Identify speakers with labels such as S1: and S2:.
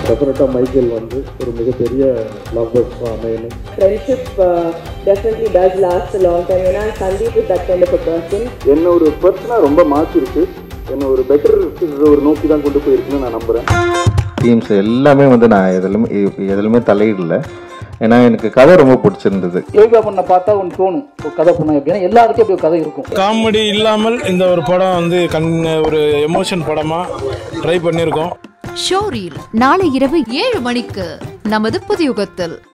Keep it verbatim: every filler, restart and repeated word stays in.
S1: டெஃபினட்டாக மைக்கேல் வந்து ஒரு மிகப்பெரிய லவ் பர்ட்ஸாக அமையணும்.
S2: Friendship definitely does last a long time. And Sandeep is that kind of a person.
S1: என்ன ஒரு பர்சனாக ரொம்ப மாற்றிருக்கு, என்ன ஒரு பெட்டர் ஒரு நோக்கி தான் கொண்டு போயிருக்குன்னு நான் நம்புகிறேன்.
S3: டீம்ஸ் எல்லாமே வந்து நான் எதிலுமே எதிலுமே தலையிடல. ஏன்னா எனக்கு கதை ரொம்ப பிடிச்சிருந்தது.
S4: யோகா பண்ண பார்த்தா ஒன்று தோணும், ஒரு கதை பண்ண எப்படின்னா எல்லாருக்கும் அப்படி ஒரு கதை இருக்கும்.
S5: காமெடி இல்லாமல் இந்த ஒரு படம் வந்து கண் ஒரு எமோஷன் படமாக ட்ரை பண்ணியிருக்கோம்.
S6: ஷோ ரீல் நாளை இரவு ஏழு மணிக்கு நமது புதுயுகத்தில்.